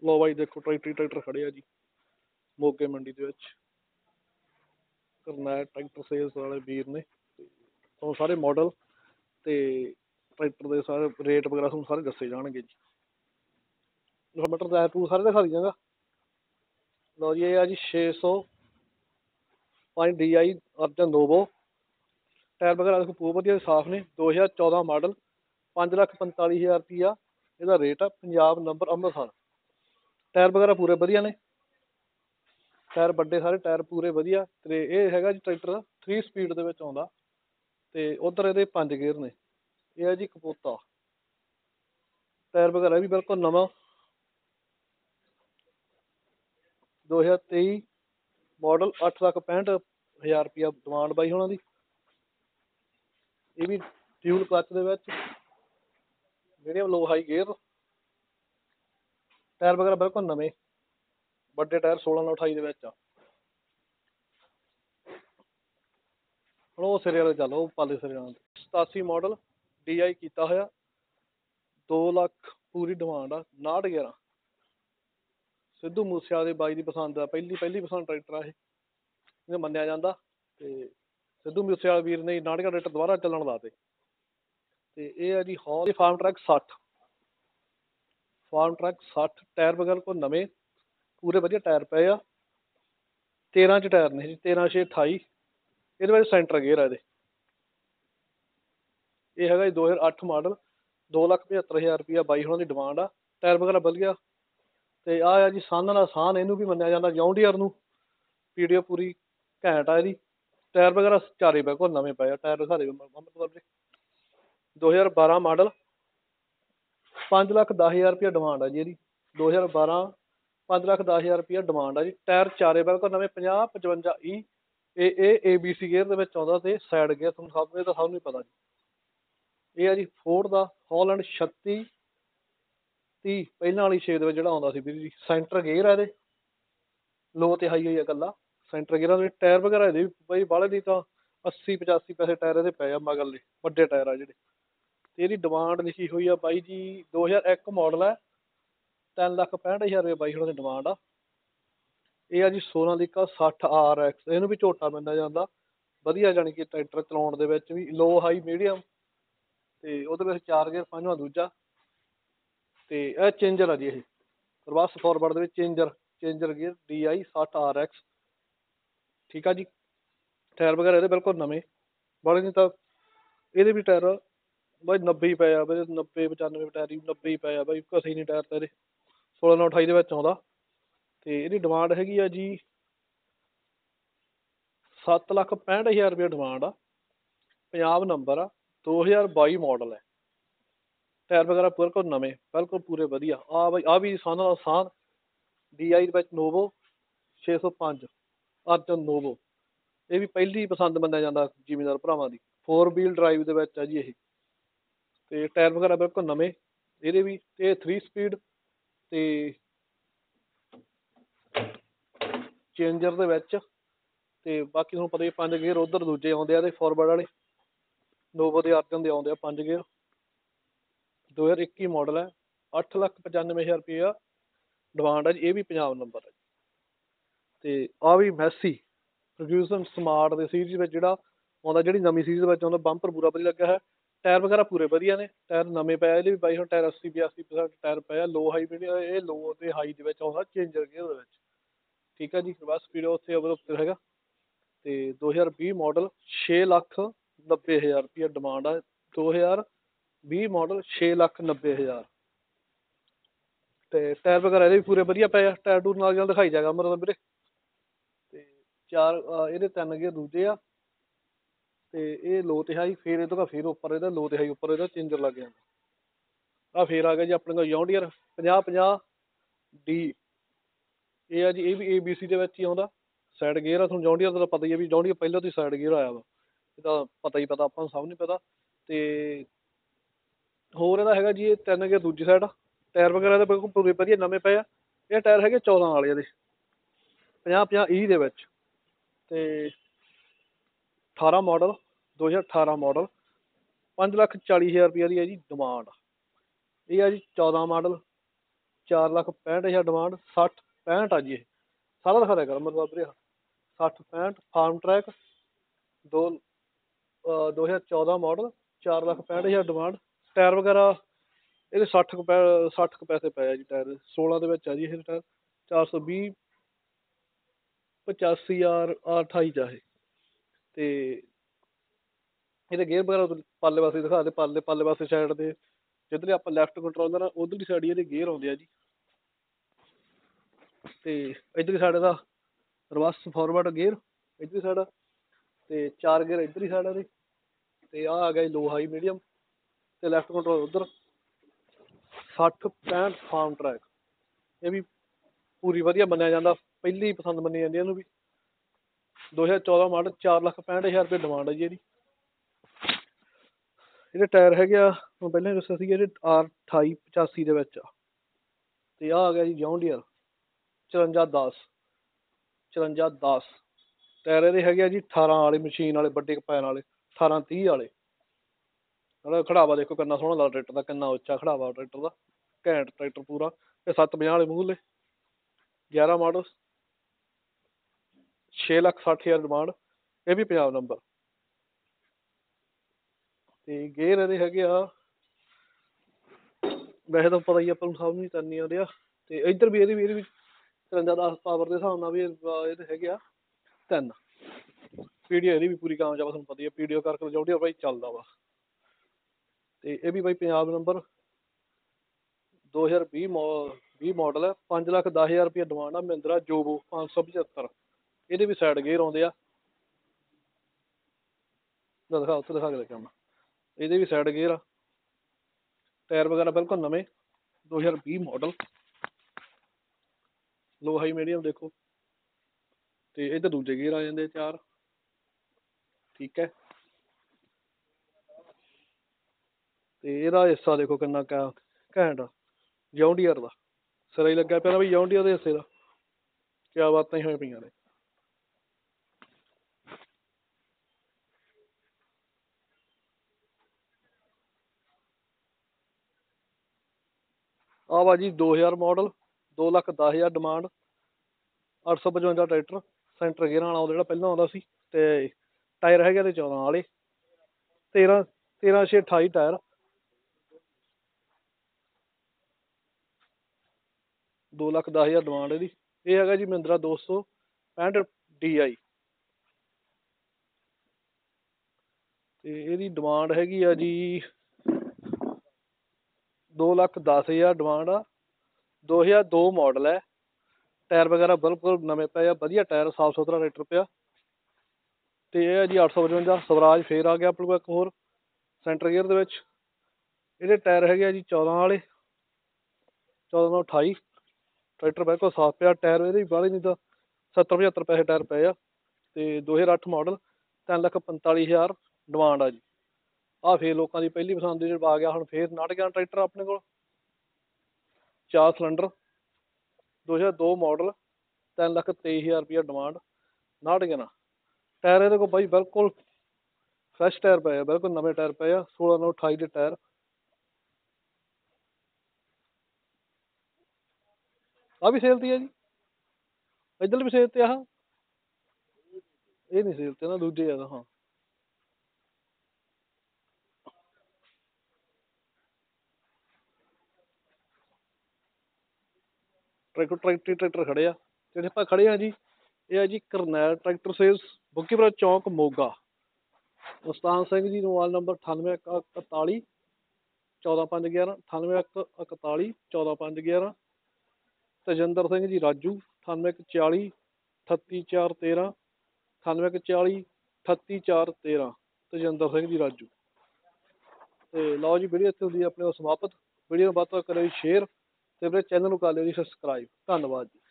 ਲਓ ਬਾਈ ਦੇਖੋ ਟਰੈਕਟਰ ਖੜੇ ਆ ਜੀ ਮੋਗੇ ਮੰਡੀ ਦੇ ਵਿੱਚ। ਕਰਨੈਲ ਟਰੈਕਟਰ ਸੇਲਸ ਵਾਲੇ ਵੀਰ ਨੇ ਤੁਹਾਨੂੰ ਸਾਰੇ ਮਾਡਲ ਤੇ ਟਰੈਕਟਰ ਦੇ ਸਾਰੇ ਰੇਟ ਵਗੈਰਾ ਤੁਹਾਨੂੰ ਸਾਰੇ ਦੱਸੇ ਜਾਣਗੇ ਜੀ। ਮਟਰ ਟਾਇਰ ਟੂਰ ਸਾਰੇ ਦਿਖਾ ਦਿਆਂਗਾ। ਲਓ ਜੀ ਇਹ ਆ ਜੀ 605 DI ਅਰਜਨ ਨੋਵੋ। ਟਾਇਰ ਵਗੈਰਾ ਦੇਖੋ ਬਹੁਤ ਵਧੀਆ ਸਾਫ਼ ਨੇ। 2014 ਮਾਡਲ 5,45,000 ਰੁਪਈਆ ਇਹਦਾ ਰੇਟ ਆ। ਪੰਜਾਬ ਨੰਬਰ ਅੰਮ੍ਰਿਤਸਰ। ਟਾਇਰ ਵਗੈਰਾ ਪੂਰੇ ਵਧੀਆ ਨੇ। ਟਾਇਰ ਵੱਡੇ ਸਾਰੇ ਟਾਇਰ ਪੂਰੇ ਵਧੀਆ। ਤੇ ਇਹ ਹੈਗਾ ਜੀ ਟਰੈਕਟਰ 3 ਸਪੀਡ ਦੇ ਵਿੱਚ ਆਉਂਦਾ ਤੇ ਉਧਰ ਇਹਦੇ 5 ਗੇਅਰ ਨੇ। ਇਹ ਹੈ ਜੀ ਕਪੋਤਾ। ਟਾਇਰ ਵਗੈਰਾ ਵੀ ਬਿਲਕੁਲ ਨਵਾਂ 2023 ਮਾਡਲ। 8,65,000 ਰੁਪਈਆ ਡਿਮਾਂਡ ਬਾਈ ਉਹਨਾਂ ਦੀ। ਇਹ ਵੀ ਫਿਊਲ ਕਲੱਚ ਦੇ ਵਿੱਚ medium low high gear. Tyre ਵਗੈਰਾ ਬਿਲਕੁਲ ਨਵੇਂ ਵੱਡੇ ਟਾਇਰ 16/28 ਦੇ ਵਿੱਚ ਆ। ਹੁਣ ਉਹ ਸਿਰੇ ਵਾਲੇ ਚੱਲ ਉਹ ਪਾਲੇ ਸਿਰੇ ਵਾਲੇ 87 ਮਾਡਲ DI ਕੀਤਾ ਹੋਇਆ। 2 ਲੱਖ ਪੂਰੀ ਡਿਮਾਂਡ ਆ। 6911 ਸਿੱਧੂ ਮੂਸੇਵਾਲੇ ਦੇ ਬਾਈ ਦੀ ਪਸੰਦ ਆ। ਪਹਿਲੀ ਪਸੰਦ ਟਰੈਕਟਰ ਆ ਇਹ ਮੰਨਿਆ ਜਾਂਦਾ। ਤੇ ਸਿੱਧੂ ਮੂਸੇਵਾਲੇ ਵੀਰ ਨੇ 69 ਟਰੈਕਟਰ ਦੁਬਾਰਾ ਚੱਲਣ ਲਾਤੇ। ਤੇ ਇਹ ਹੈ ਜੀ ਹੌਲ Farmtrac 60। Farmtrac 60 tyre ਵਗੈਰਾ ਕੋਲ ਨਵੇਂ ਪੂਰੇ ਵਧੀਆ ਟਾਇਰ ਪਏ ਆ। 13 ਚ ਟਾਇਰ ਨੇ ਜੀ 13/6/28। ਇਹਦੇ ਵਿੱਚ ਸੈਂਟਰ ਗੇਅਰ ਆ ਇਹਦੇ। ਇਹ ਹੈਗਾ ਜੀ 2008 ਮਾਡਲ। 2,75,000 ਰੁਪਈਆ ਬਾਈ ਉਹਨਾਂ ਦੀ ਡਿਮਾਂਡ ਆ। ਟਾਇਰ ਵਗੈਰਾ ਵਧੀਆ। ਤੇ ਆਹ ਆ ਜੀ ਸਾਨ ਵਾਲਾ ਸਾਨ। ਇਹਨੂੰ ਵੀ ਮੰਨਿਆ ਜਾਂਦਾ ਜੌਂਡੀਅਰ ਨੂੰ। ਪੀਡੀਓ ਪੂਰੀ ਘੈਂਟ ਆ ਇਹਦੀ। ਟਾਇਰ ਵਗੈਰਾ ਚਾਰੇ ਬਿਲਕੁਲ ਨਵੇਂ ਪਏ ਆ। ਟਾਇਰ ਸਾਰੇ 2012 ਮਾਡਲ 5,10,000 ਰੁਪਈਆ ਡਿਮਾਂਡ ਆ ਜੀ ਇਹਦੀ। 2012 5,10,000 ਰੁਪਈਆ ਡਿਮਾਂਡ ਆ ਜੀ। ਟਾਇਰ ਚਾਰੇ ਬਿਲਕੁਲ ਨਵੇਂ 50 55 E। ਇਹ ABC ਗੇਅਰ ਦੇ ਵਿੱਚ ਆਉਂਦਾ ਤੇ ਸਾਈਡ ਗੇਅਰ ਤੁਹਾਨੂੰ ਸਭ ਇਹ ਤਾਂ ਸਭ ਨੂੰ ਪਤਾ ਜੀ। ਇਹ ਆ ਜੀ ਫੋਰਡ ਦਾ ਹੌਲੈਂਡ 3630 ਪਹਿਲਾਂ ਵਾਲੀ ਛੇ ਦੇ ਵਿੱਚ ਜਿਹੜਾ ਆਉਂਦਾ ਸੀ ਵੀਰ ਜੀ। ਸੈਂਟਰ ਗੇਅਰ ਆ ਇਹਦੇ। ਲੋ ਤੇ ਹਾਈ ਹੋਈ ਆ ਇਕੱਲਾ ਸੈਂਟਰ ਗੇਅਰਾਂ ਦੇ। ਟਾਇਰ ਵਗੈਰਾ ਇਹਦੇ ਵੀ ਬਈ ਬਾਹਲੇ ਦੀ ਤਾਂ 80-85 ਪੈਸੇ ਟਾਇਰ ਇਹਦੇ ਪਏ ਆ ਮਗਰਲੇ ਵੱਡੇ ਟਾਇਰ ਆ ਜਿਹੜੇ। ਤੇ ਇਹਦੀ ਡਿਮਾਂਡ ਲਿਖੀ ਹੋਈ ਆ ਬਾਈ ਜੀ 2001 ਮਾਡਲ ਹੈ। 3,65,000 ਰੁਪਏ ਬਾਈ ਉਹਨਾਂ ਦੀ ਡਿਮਾਂਡ ਆ। ਇਹ ਆ ਜੀ ਸੋਨਾਲੀਕਾ 60 RX। ਇਹਨੂੰ ਵੀ ਝੋਟਾ ਮੰਨਿਆ ਜਾਂਦਾ। ਵਧੀਆ ਜਾਣੀ ਕਿ ਟਰੈਕਟਰ ਚਲਾਉਣ ਦੇ ਵਿੱਚ ਵੀ ਲੋ ਹਾਈ ਮੀਡੀਅਮ। ਤੇ ਉਹਦੇ ਵਿੱਚ 4 ਗੇਅਰ 5ਵਾਂ ਦੂਜਾ। ਤੇ ਇਹ ਚੇਂਜਰ ਆ ਜੀ। ਇਹ ਰਿਵਰਸ ਫਾਰਵਰਡ ਦੇ ਵਿੱਚ ਚੇਂਜਰ ਗੇਅਰ DI 60 RX। ਠੀਕ ਆ ਜੀ। ਟਾਇਰ ਵਗੈਰਾ ਇਹਦੇ ਬਿਲਕੁਲ ਨਵੇਂ ਬਾਲੇ ਨਹੀਂ ਤਾਂ ਇਹਦੇ ਵੀ ਟਾਇਰ ਬਾਈ 90 ਹੀ ਪਏ ਆ। 90-95 ਟਾਇਰ ਹੀ 90 ਹੀ ਪਏ ਆ ਬਾਈ। ਘਸੇ ਨਹੀਂ ਟਾਇਰ ਤਾਂ ਇਹਦੇ। 16/28 ਦੇ ਵਿੱਚ ਆਉਂਦਾ। ਤੇ ਇਹਦੀ ਡਿਮਾਂਡ ਹੈਗੀ ਆ ਜੀ 7,65,000 ਰੁਪਏ ਡਿਮਾਂਡ ਆ। ਪੰਜਾਬ ਨੰਬਰ ਆ। 2022 ਮਾਡਲ ਹੈ। ਟਾਇਰ ਵਗੈਰਾ ਬਿਲਕੁਲ ਨਵੇਂ ਬਿਲਕੁਲ ਪੂਰੇ ਵਧੀਆ। ਆ ਬਾਈ ਆ ਵੀ ਸਾਨ ਵਾਲਾ ਸਾਨ DI ਦੇ ਵਿੱਚ ਨੋਵੋ 605 ਅਰਜਨ ਨੋਵੋ। ਇਹ ਵੀ ਪਹਿਲੀ ਪਸੰਦ ਮੰਨਿਆ ਜਾਂਦਾ ਜ਼ਿਮੀਂਦਾਰ ਭਰਾਵਾਂ ਦੀ। 4 ਵੀਲ ਡਰਾਈਵ ਦੇ ਵਿੱਚ ਆ ਜੀ ਇਹ। ਤੇ ਟਾਇਰ ਵਗੈਰਾ ਬਿਲਕੁਲ ਨਵੇਂ ਇਹਦੇ ਵੀ। ਤੇ 3 ਸਪੀਡ ਤੇ ਚੇਂਜਰ ਦੇ ਵਿੱਚ। ਤੇ ਬਾਕੀ ਤੁਹਾਨੂੰ ਪਤਾ ਹੀ 5 ਗੇਅਰ ਉਧਰ ਦੂਜੇ ਆਉਂਦੇ ਆ ਇਹਦੇ ਫਾਰਵਰਡ ਵਾਲੇ। ਨੋਵੋ ਦੇ ਅਰਜਨ ਦੇ ਆਉਂਦੇ ਆ 5 ਗੇਅਰ। 2021 ਮਾਡਲ ਹੈ। 8,95,000 ਰੁਪਈਆ ਡਿਮਾਂਡ ਆ ਜੀ। ਇਹ ਵੀ ਪੰਜਾਬ ਨੰਬਰ ਹੈ। ਤੇ ਆ ਵੀ ਮੈਸੀ ਫਰਗਿਊਸਨ ਸਮਾਰਟ ਦੇ ਸੀਰੀਜ਼ ਵਿੱਚ ਜਿਹੜਾ ਆਉਂਦਾ ਜਿਹੜੀ ਨਵੀਂ ਸੀਰੀਜ਼ ਵਿੱਚ ਆਉਂਦਾ। ਬੰਪਰ ਪੂਰਾ ਵਧੀਆ ਲੱਗਿਆ ਹੈ। ਟਾਇਰ ਵਗੈਰਾ ਪੂਰੇ ਵਧੀਆ ਨੇ। ਟਾਇਰ ਨਵੇਂ ਪਏ ਇਹਦੇ ਵੀ ਬਾਈ ਹੁਣ ਟਾਇਰ 80-82% ਟਾਇਰ ਪਏ ਆ। ਲੋ ਹਾਈ ਮੀਡੀਅਮ ਇਹ ਲੋ ਤੇ ਹਾਈ ਦੇ ਵਿੱਚ ਆਉਂਦਾ ਚੇਂਜਰ ਗੇਅਰ ਦੇ ਵਿੱਚ। ਠੀਕ ਹੈ ਜੀ। ਬਸ ਸਪੀਡ ਉੱਥੇ ਉੱਤੇ ਹੈਗਾ। ਤੇ 2020 ਮਾਡਲ 6,90,000 ਰੁਪਈਆ ਡਿਮਾਂਡ ਆ। 2020 ਮਾਡਲ 6,90,000। ਤੇ ਟਾਇਰ ਵਗੈਰਾ ਇਹਦੇ ਵੀ ਪੂਰੇ ਵਧੀਆ ਪਏ ਆ। ਟਾਇਰ ਟੂਰ ਨਾਲ ਦਿਖਾਈ ਜਾਏਗਾ ਮਤਲਬ ਵੀਰੇ। ਤੇ 4 ਇਹਦੇ 3 ਗੇਅਰ ਦੂਜੇ ਆ। ਤੇ ਇਹ ਲੋ ਤੇ ਹਾਈ ਫਿਰ ਇਹ ਤੋਂ ਫਿਰ ਉੱਪਰ ਇਹਦਾ ਲੋ ਤੇ ਹਾਈ ਉੱਪਰ ਇਹਦਾ ਚੇਂਜਰ ਲੱਗ ਜਾਂਦਾ। ਆ ਫਿਰ ਆ ਗਿਆ ਜੀ ਆਪਣੇ ਕੋਲ ਜੌਂਡੀਅਰ 50-50 D। ਇਹ ਆ ਜੀ ਇਹ ਵੀ ABC ਦੇ ਵਿੱਚ ਹੀ ਆਉਂਦਾ। ਸਾਈਡ ਗੇਅਰ ਆ। ਤੁਹਾਨੂੰ ਜੌਂਡੀਅਰ ਦਾ ਪਤਾ ਹੀ ਹੈ ਵੀ ਜੌਂਡੀਅਰ ਪਹਿਲਾਂ ਤੋਂ ਹੀ ਸਾਈਡ ਗੇਅਰ ਆਇਆ ਵਾ। ਇਹਦਾ ਪਤਾ ਹੀ ਪਤਾ ਆਪਾਂ ਨੂੰ ਸਭ ਨੂੰ ਪਤਾ। ਤੇ ਹੋਰ ਇਹਦਾ ਹੈਗਾ ਜੀ ਇਹ 3 ਗੇਅਰ ਦੂਜੀ ਸਾਈਡ ਆ। ਟਾਇਰ ਵਗੈਰਾ ਇਹਦੇ ਬਿਲਕੁਲ ਪੂਰੇ ਵਧੀਆ ਨਵੇਂ ਪਏ ਆ। ਇਹ ਟਾਇਰ ਹੈਗੇ 14 ਵਾਲੇ ਇਹਦੇ 50-50 E ਦੇ ਵਿੱਚ। ਤੇ 18 ਮਾਡਲ 2018 ਮਾਡਲ 5,40,000 ਰੁਪਈਆ ਦੀ ਹੈ ਜੀ ਡਿਮਾਂਡ। ਇਹ ਆ ਜੀ 14 ਮਾਡਲ 4,65,000 ਡਿਮਾਂਡ, 60 65 ਆ ਜੀ। ਇਹ ਸਾਰਾ ਦਿਖਾ ਦਿਆ ਕਰ ਮਤਲਬ ਵੀਰੇ, 60 65 Farmtrac 2014 model, 4,65,000 demand. Tyre ਵਗੈਰਾ ਇਹਦੇ 60 ਕੁ ਪੈਸੇ ਪਏ ਆ ਜੀ ਟਾਇਰ, 16 ਦੇ ਵਿੱਚ ਆ ਜੀ ਇਹ ਟਾਇਰ, 420 85 R28 ਆ ਇਹ। ਤੇ ਇਹਦੇ ਗੇਅਰ ਵਗੈਰਾ ਪਾਲੇ ਪਾਸੇ ਦਿਖਾ ਦੇ, ਪਾਲੇ ਪਾਸੇ ਸਾਈਡ ਤੇ ਜਿੱਧਰ ਆਪਾਂ ਲੈਫਟ ਕੰਟਰੋਲਰ ਆ ਉਧਰਲੀ ਸਾਈਡ ਹੀ ਇਹਦੇ ਗੇਅਰ ਆਉਂਦੇ ਆ ਜੀ। ਤੇ ਇੱਧਰਲੀ ਸਾਈਡ ਇਹਦਾ ਰਿਵਰਸ ਫਾਰਵਰਡ ਗੇਅਰ ਇੱਧਰਲੀ ਸਾਈਡ, ਤੇ 4 ਗੇਅਰ ਇੱਧਰਲੀ ਸਾਈਡ ਇਹਦੇ। ਤੇ ਆਹ ਆ ਗਿਆ ਜੀ ਲੋ ਹਾਈ ਮੀਡੀਅਮ, ਤੇ ਲੈਫਟ ਕੰਟਰੋਲ ਉੱਧਰ। 60 65 ਫਾਰਮ ਟਰੈਕ, ਇਹ ਵੀ ਪੂਰੀ ਵਧੀਆ ਮੰਨਿਆ ਜਾਂਦਾ, ਪਹਿਲੀ ਪਸੰਦ ਮੰਨੀ ਜਾਂਦੀ ਇਹਨੂੰ ਵੀ। 2014 ਮਾਡਲ, 4,65,000 ਰੁਪਏ ਡਿਮਾਂਡ ਹੈ ਜੀ ਇਹਦੀ। ਇਹਦੇ ਟਾਇਰ ਹੈਗੇ ਆ, ਮੈਂ ਪਹਿਲਾਂ ਹੀ ਦੱਸਿਆ ਸੀ, ਇਹਦੇ R28 85 ਦੇ ਵਿੱਚ ਆ। ਤੇ ਆਹ ਆ ਗਿਆ ਜੀ ਜੌਨ ਡੀਅਰ 5410, 5410 ਟਾਇਰ ਇਹਦੇ ਹੈਗੇ ਆ ਜੀ 18 ਵਾਲੇ, ਮਸ਼ੀਨ ਵਾਲੇ ਵੱਡੇ ਕਪੈਨ ਵਾਲੇ, 1830 ਵਾਲੇ। ਖੜਾਵਾ ਦੇਖੋ ਕਿੰਨਾ ਸੋਹਣਾ ਲੱਗਦਾ ਟਰੈਕਟਰ ਦਾ, ਕਿੰਨਾ ਉੱਚਾ ਖੜਾਵਾ ਟਰੈਕਟਰ ਦਾ, ਘੈਂਟ ਟਰੈਕਟਰ ਪੂਰਾ। ਇਹ 750 ਵਾਲੇ ਮੂਹਰਲੇ, 11 ਮਾਡਲ, 6,60,000 ਡਿਮਾਂਡ, ਇਹ ਵੀ ਪੰਜਾਬ ਨੰਬਰ। ਤੇ ਗੇਅਰ ਇਹਦੇ ਹੈਗੇ ਆ, ਵੈਸੇ ਤਾਂ ਪਤਾ ਹੀ ਆਪਾਂ ਨੂੰ ਸਭ ਨੂੰ ਕਰਨੀ ਆਉਂਦੇ ਆ। ਤੇ ਇੱਧਰ ਵੀ ਇਹਦੇ ਵੀ 5310 ਪਾਵਰ ਦੇ ਹਿਸਾਬ ਨਾਲ ਵੀ ਇਹਦੇ ਹੈਗੇ ਆ 3। ਪੀਡੀਓ ਇਹਦੀ ਵੀ ਪੂਰੀ ਕਾਮਯਾਬ, ਤੁਹਾਨੂੰ ਪਤਾ ਹੀ ਆ, ਪੀਡੀਓ ਕਰਕੇ ਜੌਂਡੀਅਰ ਬਾਈ ਚੱਲਦਾ ਵਾ। ਤੇ ਇਹ ਵੀ ਬਾਈ ਪੰਜਾਬ ਨੰਬਰ, 2020 ਮਾਡਲ ਹੈ, 5,10,000 ਰੁਪਏ ਡਿਮਾਂਡ ਆ। ਮਹਿੰਦਰਾ ਜੋਬੋ 575, ਇਹਦੇ ਵੀ ਸਾਈਡ ਗੇਅਰ ਆਉਂਦੇ ਆ। ਦਿਖਾ ਉੱਥੇ ਦਿਖਾ ਕੇ ਦੇਖਿਆ ਮੈਂ, ਇਹਦੇ ਵੀ ਸਾਈਡ ਗੇਅਰ ਆ। ਟਾਇਰ ਵਗੈਰਾ ਬਿਲਕੁਲ ਨਵੇਂ, 2020 ਮਾਡਲ, ਲੋ ਹਾਈ ਮੀਡੀਅਮ ਦੇਖੋ। ਤੇ ਇੱਧਰ ਦੂਜੇ ਗੇਅਰ ਆ ਜਾਂਦੇ 4, ਠੀਕ ਹੈ। ਤੇ ਇਹਦਾ ਹਿੱਸਾ ਦੇਖੋ ਕਿੰਨਾ ਘੈਂਟ ਆ, ਜੌਂਡੀਅਰ ਦਾ ਸਿਰਾ ਹੀ ਲੱਗਿਆ ਪਿਆ ਬਈ ਜੌਂਡੀਅਰ ਦੇ ਹਿੱਸੇ ਦਾ, ਕਿਆ ਬਾਤਾਂ ਹੀ ਹੋਈਆਂ ਪਈਆਂ ਨੇ। ਆਹ ਵਾ ਜੀ 2000 ਮਾਡਲ, 2,10,000 ਡਿਮਾਂਡ, 855 ਟਰੈਕਟਰ, ਸੈਂਟਰ ਗੇਅਰਾਂ ਵਾਲਾ ਜਿਹੜਾ ਪਹਿਲਾਂ ਆਉਂਦਾ ਸੀ। ਤੇ ਟਾਇਰ ਹੈਗੇ ਤੇ 14 ਵਾਲੇ, 13,628 ਟਾਇਰ, 2,10,000 ਡਿਮਾਂਡ ਇਹਦੀ। ਇਹ ਹੈਗਾ ਜੀ ਮਹਿੰਦਰਾ 265 DI, ਤੇ ਇਹਦੀ ਡਿਮਾਂਡ ਹੈਗੀ ਆ ਜੀ 2,10,000 ਡਿਮਾਂਡ ਆ। 2002 ਮਾਡਲ ਹੈ, ਟਾਇਰ ਵਗੈਰਾ ਬਿਲਕੁਲ ਨਵੇਂ ਪਏ ਆ, ਵਧੀਆ ਟਾਇਰ, ਸਾਫ ਸੁਥਰਾ ਟਰੈਕਟਰ ਪਿਆ। ਤੇ ਇਹ ਹੈ ਜੀ 855 ਸਵਰਾਜ। ਫੇਰ ਆ ਗਿਆ ਆਪਣੇ ਕੋਲ ਇੱਕ ਹੋਰ ਸੈਂਟਰ ਗੇਅਰ ਦੇ ਵਿੱਚ, ਇਹਦੇ ਟਾਇਰ ਹੈਗੇ ਆ ਜੀ 14 ਵਾਲੇ, 14/28। ਟਰੈਕਟਰ ਬਿਲਕੁਲ ਸਾਫ ਪਿਆ, ਟਾਇਰ ਇਹਦੇ ਵੀ ਬਾਹਲੇ ਨਹੀਂ ਤਾਂ 70-75 ਪੈਸੇ ਟਾਇਰ ਪਏ ਆ। ਤੇ 2008 ਮਾਡਲ, 3,45,000 ਡਿਮਾਂਡ ਆ ਜੀ। ਆਹ ਫੇਰ ਲੋਕਾਂ ਦੀ ਪਹਿਲੀ ਪਸੰਦ ਦੇ ਆ ਗਿਆ ਹੁਣ, ਫੇਰ ਨੜ ਗਿਆ ਟਰੈਕਟਰ ਆਪਣੇ ਕੋਲ, 4 ਸਿਲੰਡਰ, 2002 ਮਾਡਲ, 3,23,000 ਰੁਪਇਆ ਡਿਮਾਂਡ, 59। ਟਾਇਰ ਇਹਦੇ ਕੋਲ ਬਾਈ ਬਿਲਕੁਲ ਫਰੈਸ਼ ਟਾਇਰ ਪਏ ਆ, ਬਿਲਕੁਲ ਨਵੇਂ ਟਾਇਰ ਪਏ ਆ, 16/28 ਦੇ ਟਾਇਰ। ਆਹ ਵੀ ਸੇਲ ਤੇ ਆ ਜੀ, ਇੱਧਰ ਵੀ ਸੇਲ ਤੇ ਆਹ, ਇਹ ਨਹੀਂ ਸੇਲ ਤੇ ਨਾ, ਦੂਜੇ ਆ। ਹਾਂ ਟਰੈਕਟਰ ਖੜੇ ਆ, ਜਿਹੜੇ ਆਪਾਂ ਖੜੇ ਆ ਜੀ, ਇਹ ਆ ਜੀ ਕਰਨੈਲ ਟਰੈਕਟਰ ਸੇਲਸ, ਬੁੱਕੀਪੁਰਾ ਚੌਂਕ ਮੋਗਾ। ਉਸਤਾਨ Singh ji, mobile number 9841 14511, 9841 14511। ਤੇਜਿੰਦਰ ਸਿੰਘ ਜੀ ਰਾਜੂ, 9840 38413, 9840 38413, ਤੇਜਿੰਦਰ ਸਿੰਘ ਜੀ ਰਾਜੂ। ਤੇ ਲਓ ਜੀ, ਵੀਡੀਓ ਇੱਥੇ ਹੁੰਦੀ ਹੈ ਆਪਣੇ ਕੋਲ ਸਮਾਪਤ। ਵੀਡੀਓ ਨੂੰ ਵੱਧ ਤੋਂ ਵੱਧ ਕਰਿਓ ਜੀ ਸ਼ੇਅਰ, ਤੇ ਮੇਰੇ ਚੈਨਲ ਨੂੰ ਕਰ ਲਿਓ ਜੀ ਸਬਸਕ੍ਰਾਈਬ। ਧੰਨਵਾਦ ਜੀ।